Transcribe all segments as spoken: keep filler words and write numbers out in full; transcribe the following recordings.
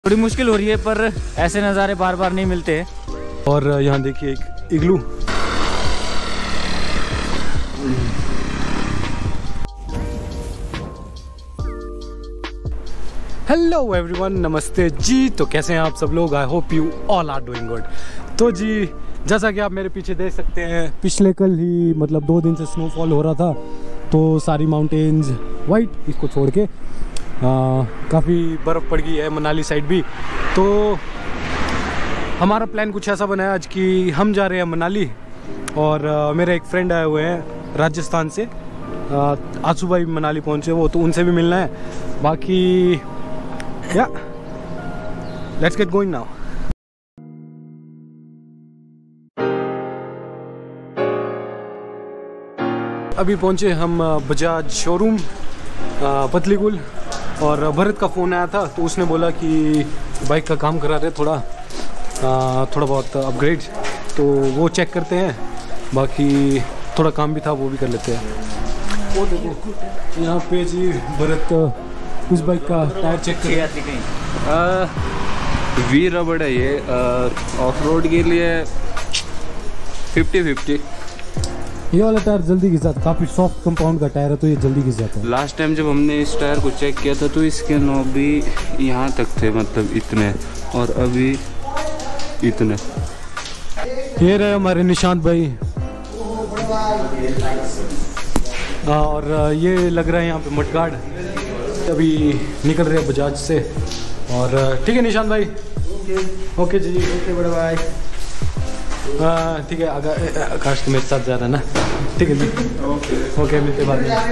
थोड़ी मुश्किल हो रही है, पर ऐसे नज़ारे बार बार नहीं मिलते। और यहाँ देखिए एक इग्लू। हेलो एवरीवन, नमस्ते जी। तो कैसे हैं आप सब लोग? I hope you all are doing good. तो जी, जैसा कि आप मेरे पीछे देख सकते हैं, पिछले कल ही मतलब दो दिन से स्नोफॉल हो रहा था, तो सारी माउंटेन्स वाइट इसको छोड़ के काफ़ी बर्फ़ पड़ गई है मनाली साइड भी। तो हमारा प्लान कुछ ऐसा बना है आज कि हम जा रहे हैं मनाली, और आ, मेरे एक फ्रेंड आए हुए हैं राजस्थान से, आ, आज सुबह ही मनाली पहुंचे वो, तो उनसे भी मिलना है। बाकी या लेट्स गेट गोइंग नाउ। अभी पहुंचे हम बजाज शोरूम पतलीकुल, और भरत का फ़ोन आया था, तो उसने बोला कि बाइक का काम करा रहे थोड़ा आ, थोड़ा बहुत अपग्रेड, तो वो चेक करते हैं। बाकी थोड़ा काम भी था, वो भी कर लेते हैं। वो देखो यहाँ पे जी भरत उस बाइक का टायर चेक कर। वी रबड़ है ये, ऑफ रोड के लिए फिफ्टी फिफ्टी। ये वाला टायर जल्दी घिस जाता है, काफ़ी सॉफ्ट कंपाउंड का टायर है, तो ये जल्दी घिस जाता है। लास्ट टाइम जब हमने इस टायर को चेक किया था तो इसके नॉब भी यहाँ तक थे, मतलब इतने, और अभी इतने। ये रहे हमारे निशांत भाई, और ये लग रहा है यहाँ पे मडगार्ड। अभी निकल रहे हैं बजाज से, और ठीक है निशांत भाई। ओके जी, ओके बड़े भाई। हाँ ठीक है, आकाश तो मेरे साथ जा रहा है ना, ठीक है जी। ओके ओके, मिलते बाद में।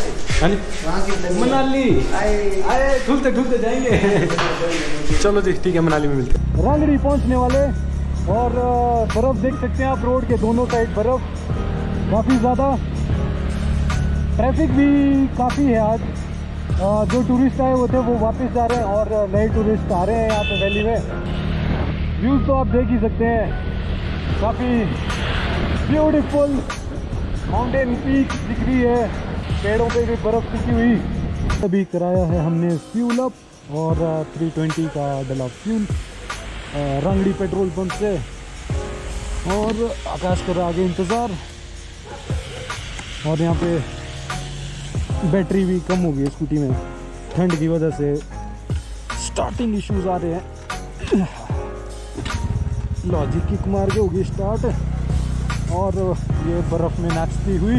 मनाली आए ढूंढते ढूंढते जाएंगे। चलो जी ठीक है, मनाली में मिलते हैं। रांगड़ी पहुंचने वाले, और बर्फ़ देख सकते हैं आप, रोड के दोनों साइड बर्फ़ काफ़ी ज़्यादा। ट्रैफिक भी काफ़ी है आज। जो टूरिस्ट आए हुए थे वो वापस जा रहे हैं, और नए टूरिस्ट आ रहे हैं यहाँ पे वैली में। व्यूज़ तो आप देख ही सकते हैं, काफ़ी ब्यूटीफुल माउंटेन पीक दिख रही है, पेड़ों पे भी बर्फ़ टिकी हुई। अभी कराया है हमने फ्यूल अप, और थ्री ट्वेंटी का डला फ्यूल रांगड़ी पेट्रोल पंप से, और आकाश कर आगे इंतज़ार। और यहाँ पे बैटरी भी कम हो गई है स्कूटी में, ठंड की वजह से स्टार्टिंग इश्यूज आ रहे हैं। लॉजिक किक मार के होगी स्टार्ट, और ये बर्फ़ में नाचती हुई।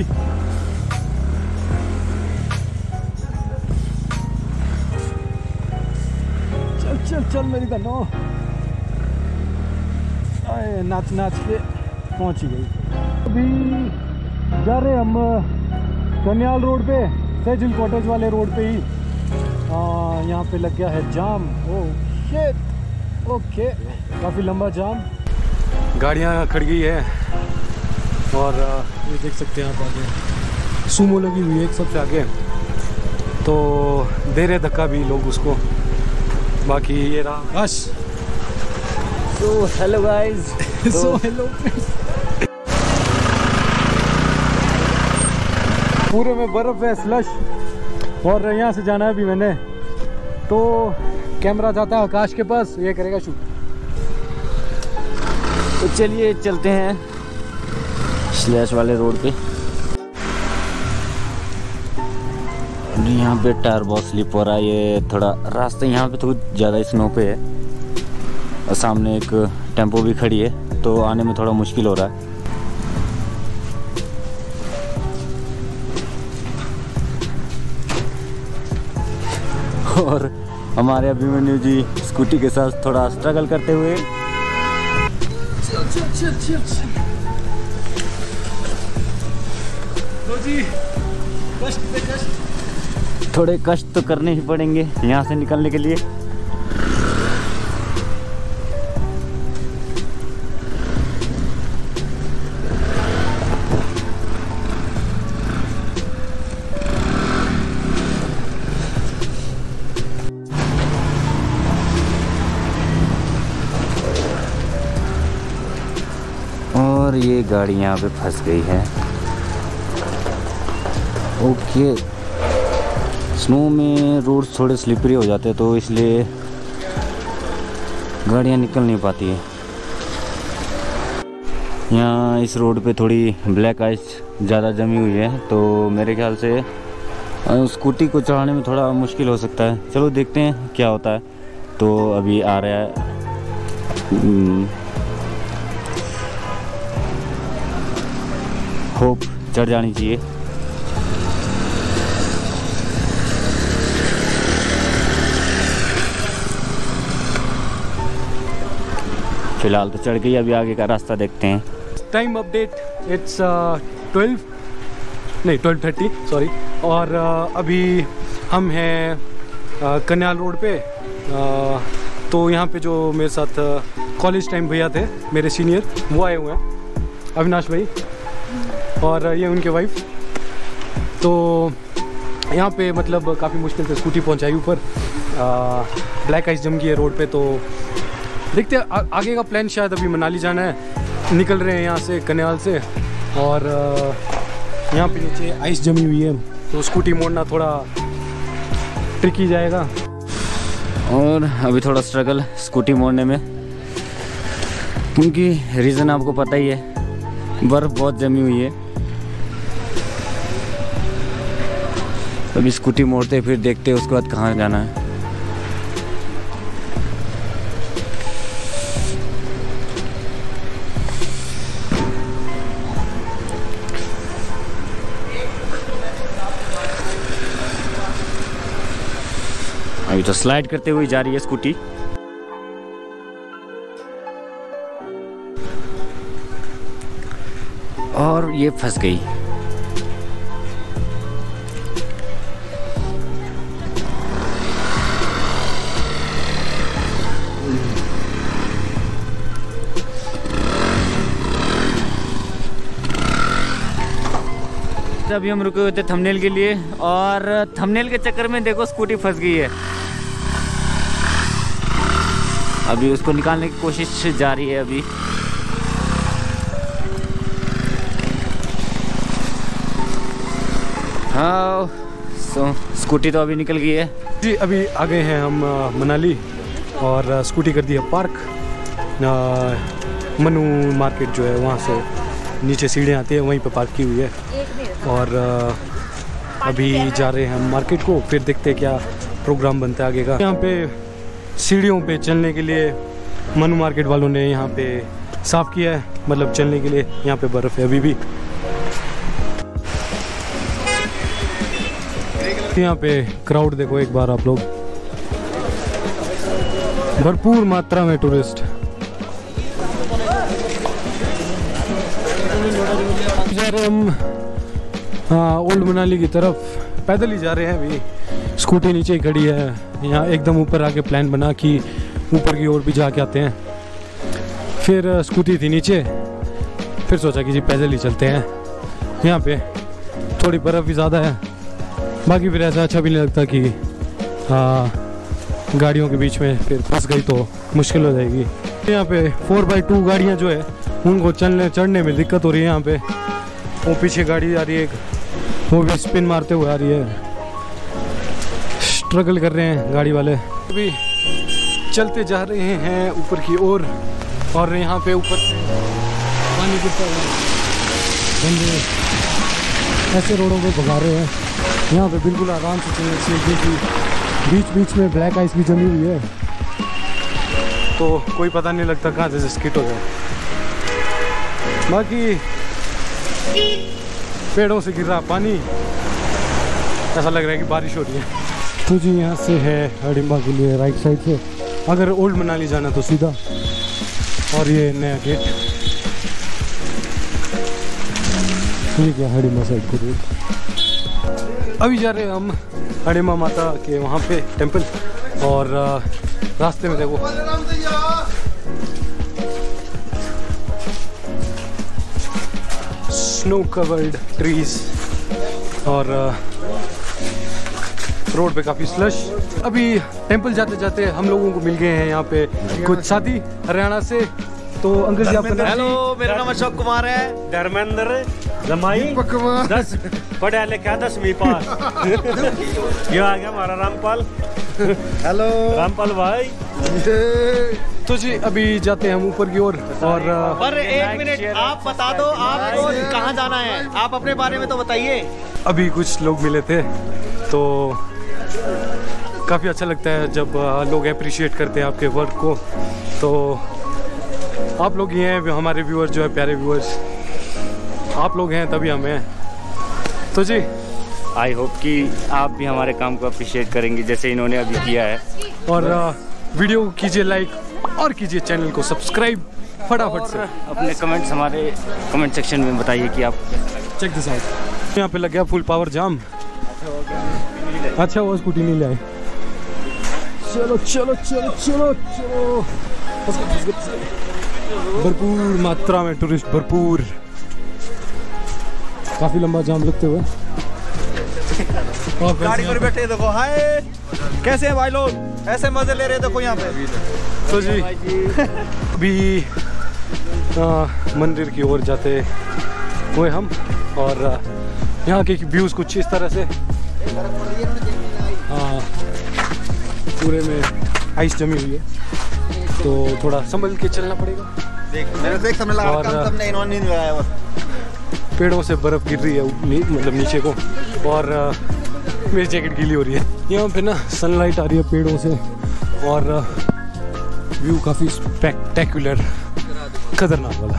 चल चल चल मेरी बहनों, आए नाच नाच के पहुंच ही गई। अभी जा रहे हम कन्याल रोड पे, सेजिल कॉटेज वाले रोड पे ही। यहाँ पे लग गया है जाम। ओह शिट, ओके, काफ़ी लंबा जाम, गाड़ियाँ खड़ गई है। और ये देख सकते हैं आप आगे सूमो लगी हुई है एक सबसे आगे, तो दे रहे धक्का भी लोग उसको। बाकी ये रहा बस। So hello guys, so hello. पूरे में बर्फ़ है, स्लश, और यहाँ से जाना है अभी मैंने, तो कैमरा जाता है आकाश के पास, ये करेगा शूट। तो चलिए चलते हैं स्लैश वाले रोड पे। यहाँ पे टायर बहुत स्लिप हो रहा है, ये थोड़ा रास्ता यहाँ पे थोड़ी ज़्यादा स्नो पे है, और सामने एक टेम्पो भी खड़ी है, तो आने में थोड़ा मुश्किल हो रहा है। और हमारे अभिमन्यु जी स्कूटी के साथ थोड़ा स्ट्रगल करते हुए जी, कष्ट पे कष्ट। थोड़े कष्ट तो करने ही पड़ेंगे यहाँ से निकलने के लिए। और ये गाड़ी यहाँ पे फंस गई है। ओके, स्नो में रोड्स थोड़े स्लिपरी हो जाते हैं, तो इसलिए गाड़ियाँ निकल नहीं पाती है। यहाँ इस रोड पे थोड़ी ब्लैक आइस ज़्यादा जमी हुई है, तो मेरे ख्याल से स्कूटी को चढ़ाने में थोड़ा मुश्किल हो सकता है। चलो देखते हैं क्या होता है। तो अभी आ रहा है होप चढ़ जानी चाहिए। फिलहाल तो चढ़ गई, अभी आगे का रास्ता देखते हैं। टाइम अपडेट, इट्स ट्वेल्व नहीं ट्वेल्व थर्टी सॉरी। और uh, अभी हम हैं uh, कन्याल रोड पे। uh, तो यहाँ पे जो मेरे साथ कॉलेज टाइम भैया थे, मेरे सीनियर, वो आए हुए हैं, अविनाश भाई और ये उनके वाइफ। तो यहाँ पे मतलब काफ़ी मुश्किल से स्कूटी पहुँचाई ऊपर। ब्लैक आइस जम गई है रोड पे। तो देखते हैं आगे का प्लान। शायद अभी मनाली जाना है, निकल रहे हैं यहाँ से कन्याल से। और यहाँ पे नीचे आइस जमी हुई है, तो स्कूटी मोड़ना थोड़ा ट्रिकी जाएगा। और अभी थोड़ा स्ट्रगल स्कूटी मोड़ने में, क्योंकि रीज़न आपको पता ही है, बर्फ़ बहुत जमी हुई है। अभी स्कूटी मोड़ते फिर देखते हैं उसके बाद कहाँ जाना है। अभी तो स्लाइड करते हुए जा रही है स्कूटी। और ये फंस गई। अभी हम रुके हुए थे थंबनेल के लिए, और थंबनेल के चक्कर में देखो स्कूटी फंस गई है। अभी उसको निकालने की कोशिश जारी है। अभी हाँ, सो स्कूटी तो अभी निकल गई है जी। अभी आ गए हैं हम मनाली, और स्कूटी कर दी है पार्क। मनु मार्केट जो है वहाँ से नीचे सीढ़ियाँ आती है, वहीं पे पार्क की हुई है। और अभी जा रहे हैं हम मार्केट को, फिर देखते हैं क्या प्रोग्राम बनता है आगे का। यहाँ पे सीढ़ियों पे चलने के लिए मनु मार्केट वालों ने यहाँ पे साफ़ किया है, मतलब चलने के लिए। यहाँ पे बर्फ़ है अभी भी। यहाँ पे क्राउड देखो एक बार आप लोग, भरपूर मात्रा में टूरिस्ट। जा रहे हम हाँ ओल्ड मनाली की तरफ, पैदल ही जा रहे हैं अभी। स्कूटी नीचे ही खड़ी है। यहाँ एकदम ऊपर आके प्लान बना कि ऊपर की ओर भी जाके आते हैं। फिर स्कूटी थी नीचे, फिर सोचा कि जी पैदल ही चलते हैं। यहाँ पे थोड़ी बर्फ़ भी ज़्यादा है, बाकी फिर ऐसा अच्छा भी नहीं लगता कि हाँ गाड़ियों के बीच में फिर फंस गई तो मुश्किल हो जाएगी। यहाँ पे फोर बाई टू गाड़ियाँ जो है उनको चलने चढ़ने में दिक्कत हो रही है। यहाँ पे वो पीछे गाड़ी आ रही है, वो भी स्पिन मारते हुए आ रही है। स्ट्रगल कर रहे हैं गाड़ी वाले। अभी चलते जा रहे हैं ऊपर की ओर, और यहाँ पे ऊपर से पानी गिरता हुआ बंदे ऐसे रोडों पे भगा रहे हैं। यहाँ पे बिल्कुल आराम से चलने से, क्योंकि बीच बीच में ब्लैक आइस भी जमी हुई है, तो कोई पता नहीं लगता कहाँ से स्किट हो जाए। बाकी पेड़ों से गिर रहा पानी, ऐसा लग रहा है कि बारिश हो रही है। तो जी यहाँ से है हडिम्बा के लिए राइट साइड से, अगर ओल्ड मनाली जाना तो सीधा। और ये नया गेट, ये क्या हडिम्बा साइड को रूट। अभी जा रहे हैं हम हडिम्बा माता के वहाँ पे टेंपल, और रास्ते में देखो स्नो कवर्ड ट्रीज, और रोड पे काफ़ी स्लश। अभी टेंपल जाते जाते हम लोगों को मिल गए हैं यहाँ पे कुछ साथी हरियाणा से। तो अंकल जी आपका नाम? हेलो, मेरा नाम अशोक कुमार है। धर्मेंद्र। जमाई दस पढ़ा लिखा दसवीं पास। ये आ गया हमारा रामपाल। हेलो रामपाल भाई। तो जी अभी जाते हैं हम ऊपर की ओर और, और पर एक मिनट आप बता दो आपको कहाँ जाना है, आप अपने बारे में तो बताइए। अभी कुछ लोग मिले थे तो काफ़ी अच्छा लगता है जब लोग अप्रिशिएट करते हैं आपके वर्क को। तो आप लोग ये हैं हमारे व्यूअर्स जो है, प्यारे व्यूअर्स आप लोग हैं तभी हम हैं। तो जी आई होप कि आप भी हमारे काम को अप्रिशिएट करेंगे जैसे इन्होंने अभी किया है। और वीडियो को कीजिए लाइक और कीजिए चैनल को सब्सक्राइब फटाफट से। अपने कमेंट्स हमारे कमेंट सेक्शन में बताइए कि आप चेक दिस आउट। यहाँ पे लग गया फुल पावर जाम। अच्छा वो स्कूटी नहीं ले आए। चलो चलो चलो चलो चलो भरपूर मात्रा में टूरिस्ट, भरपूर। काफी लंबा जाम लगते हुए गाड़ी पर बैठे देखो, हाय कैसे हैं भाई लोग, ऐसे मजे ले रहे देखो यहाँ पे। तो जी अभी मंदिर की ओर जाते हुए हम, और यहाँ के व्यूज कुछ इस तरह से। हाँ पूरे में आइस जमी हुई है तो थोड़ा संभल के चलना पड़ेगा। देख मेरे देख समझ लगा और कम सबने इन्होंने नहीं लगाया बस। पेड़ों से बर्फ गिर रही है नी, मतलब नीचे को, और मेरी जैकेट गीली हो रही है। यहाँ पे ना सनलाइट आ रही है पेड़ों से और व्यू काफ़ी स्पेक्टेकुलर, खतरनाक वाला।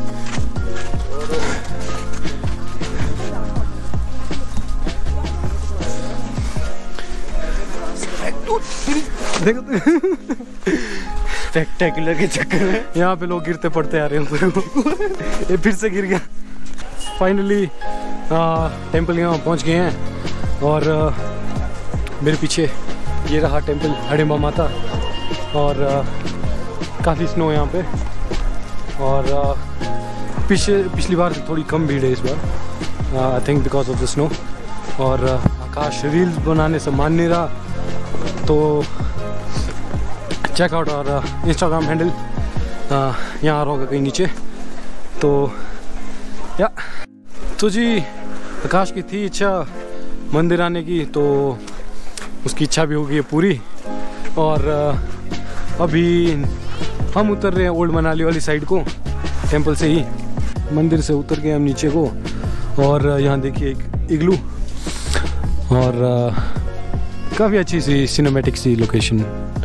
देखो स्पेक्टेकुलर के चक्कर में यहाँ पे लोग गिरते पड़ते आ रहे हैं। ये फिर से गिर गया। फाइनली टेंपल यहाँ पहुँच गए हैं और आ, मेरे पीछे ये रहा टेंपल हडिम्बा माता, और काफ़ी स्नो यहाँ पे। और आ, पीछे पिछली बार से थोड़ी कम भीड़ है इस बार, I think because of the snow. और आ, आकाश रील्स बनाने से मान नहीं रहा, तो चेक आउट और इंस्टाग्राम हैंडल यहाँ आ रहा होगा कहीं नीचे। तो या तो जी आकाश की थी इच्छा मंदिर आने की, तो उसकी इच्छा भी हो गई है पूरी। और अभी हम उतर रहे हैं ओल्ड मनाली वाली साइड को, टेंपल से ही मंदिर से उतर गए हम नीचे को। और यहाँ देखिए एक इग्लू, और काफ़ी अच्छी सी सिनेमैटिक सी लोकेशन,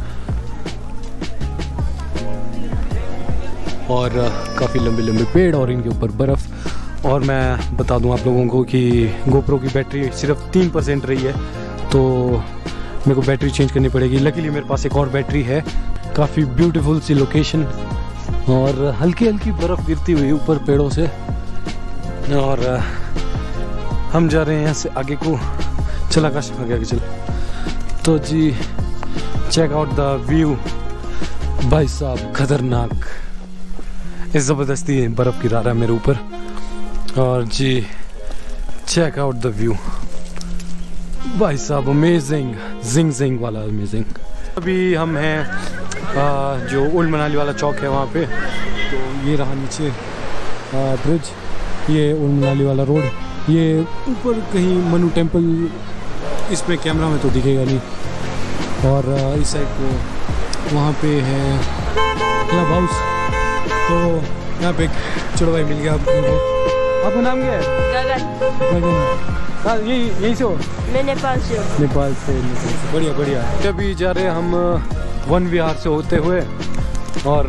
और काफ़ी लंबे लंबे पेड़ और इनके ऊपर बर्फ़। और मैं बता दूं आप लोगों को कि गोप्रो की बैटरी सिर्फ तीन परसेंट रही है, तो मेरे को बैटरी चेंज करनी पड़ेगी। लकीली मेरे पास एक और बैटरी है। काफ़ी ब्यूटीफुल सी लोकेशन, और हल्की हल्की बर्फ़ गिरती हुई ऊपर पेड़ों से। और हम जा रहे हैं यहाँ से आगे को। चला आकाश आगे आगे चल। तो जी चेक आउट द व्यू भाई साहब, खतरनाक। इस ज़बरदस्ती बर्फ़ गिरा रहा है मेरे ऊपर। और जी चेक आउट द व्यू भाई साहब, अमेजिंग, जिंग जिंग वाला अमेजिंग। अभी हम हैं आ, जो ओल्ड मनाली वाला चौक है वहाँ पे। तो ये रहा नीचे ब्रिज, ये ओल्ड मनाली वाला रोड। ये ऊपर कहीं मनु टेम्पल, इसमें कैमरा में तो दिखेगा नहीं। और आ, इस साइड को वहाँ पे है क्लब हाउस। तो यहाँ पे एक छोटा भाई मिल गया आपको। आपका नाम क्या है? गगन। गगन। हाँ यही यही से हो? मैं नेपाल से हूँ। नेपाल से, नेपाल से। बढ़िया बढ़िया। अभी जा रहे हैं हम वन विहार से होते हुए, और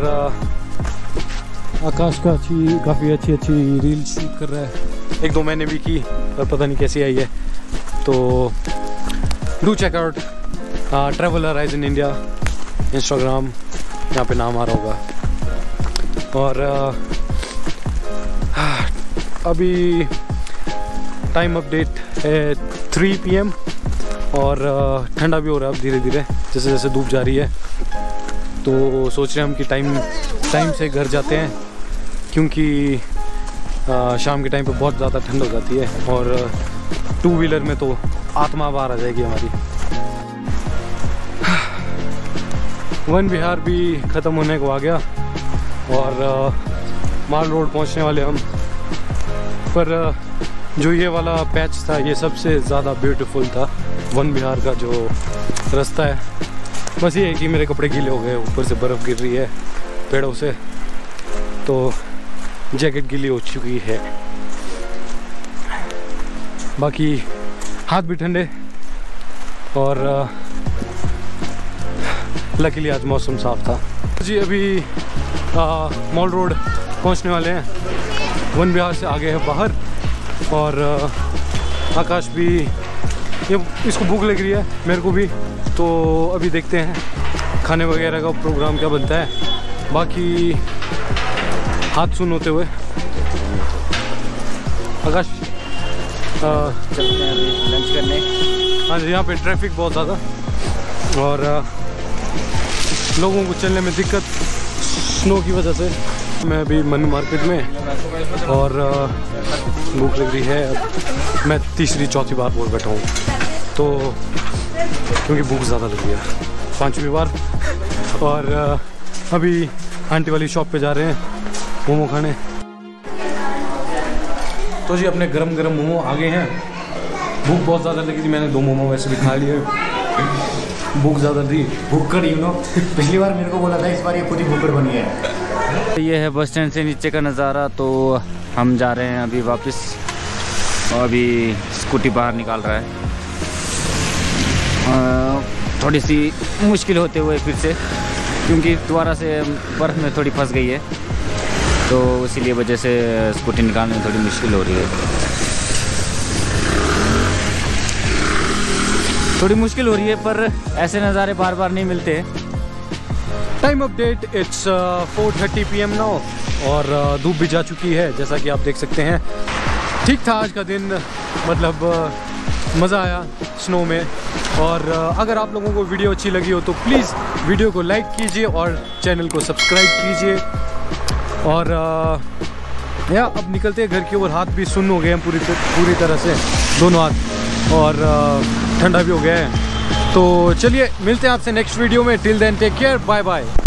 आकाश का अच्छी काफ़ी अच्छी अच्छी रील शूट कर रहा है। एक दो मैंने भी की और पता नहीं कैसी आई है। तो do check out traveller eyes in India Instagram, यहाँ पे नाम आ रहा होगा। और uh, अभी टाइम अपडेट है थ्री पी एम, और uh, ठंडा भी हो रहा है अब धीरे धीरे जैसे जैसे धूप जा रही है। तो सोच रहे हैं हम कि टाइम टाइम से घर जाते हैं, क्योंकि uh, शाम के टाइम पे बहुत ज़्यादा ठंड हो जाती है, और टू uh, व्हीलर में तो आत्मा बाहर आ जाएगी हमारी। वन विहार भी ख़त्म होने को आ गया, और माल रोड पहुंचने वाले हम। पर जो ये वाला पैच था ये सबसे ज़्यादा ब्यूटीफुल था, वन विहार का जो रास्ता है। बस ये है कि मेरे कपड़े गीले हो गए, ऊपर से बर्फ़ गिर रही है पेड़ों से, तो जैकेट गीली हो चुकी है। बाकी हाथ भी ठंडे, और लकीली आज मौसम साफ था जी। अभी मॉल रोड पहुंचने वाले हैं, वन विहार से आगे है बाहर, और आ, आकाश भी, ये इसको भूख लग रही है, मेरे को भी, तो अभी देखते हैं खाने वगैरह का प्रोग्राम क्या बनता है। बाकी हाथ सुन होते हुए आकाश चलते हैं अभी लंच करने। हाँ जी, यहाँ पे ट्रैफिक बहुत ज़्यादा, और आ, लोगों को चलने में दिक्कत स्नो की वजह से। मैं अभी मनी मार्केट में, और भूख लग रही है। मैं तीसरी चौथी बार बोल बैठा हूँ, तो क्योंकि भूख ज़्यादा लग रही है, पांचवी बार। और अभी आंटी वाली शॉप पे जा रहे हैं मोमो खाने। तो जी अपने गरम गरम मोमो आ गए हैं। भूख बहुत ज़्यादा लगी थी, मैंने दो मोमो वैसे भी खा लिए, भूख ज़्यादा थी। भूखड़ यू नो, पिछली बार मेरे को बोला था, इस बार ये खुद ही भूखड़ बन गया है। ये है बस स्टैंड से नीचे का नज़ारा। तो हम जा रहे हैं अभी वापस, और अभी स्कूटी बाहर निकाल रहा है। आ, थोड़ी सी मुश्किल होते हुए फिर से, क्योंकि दोबारा से बर्फ़ में थोड़ी फंस गई है, तो इसीलिए वजह से स्कूटी निकालने में थोड़ी मुश्किल हो रही है। थोड़ी मुश्किल हो रही है, पर ऐसे नज़ारे बार बार नहीं मिलते। Time update, it's four thirty P M now, और uh, धूप भी जा चुकी है जैसा कि आप देख सकते हैं। ठीक था आज का दिन, मतलब uh, मज़ा आया स्नो में। और uh, अगर आप लोगों को वीडियो अच्छी लगी हो तो प्लीज़ वीडियो को लाइक कीजिए और चैनल को सब्सक्राइब कीजिए। और uh, या अब निकलते हैं घर की ओर। हाथ भी सुन्न हो गए हैं पूरी पूरी तरह से, दोनों हाथ, और uh, ठंडा भी हो गया है। तो चलिए मिलते हैं आपसे नेक्स्ट वीडियो में। Till then take care, bye bye.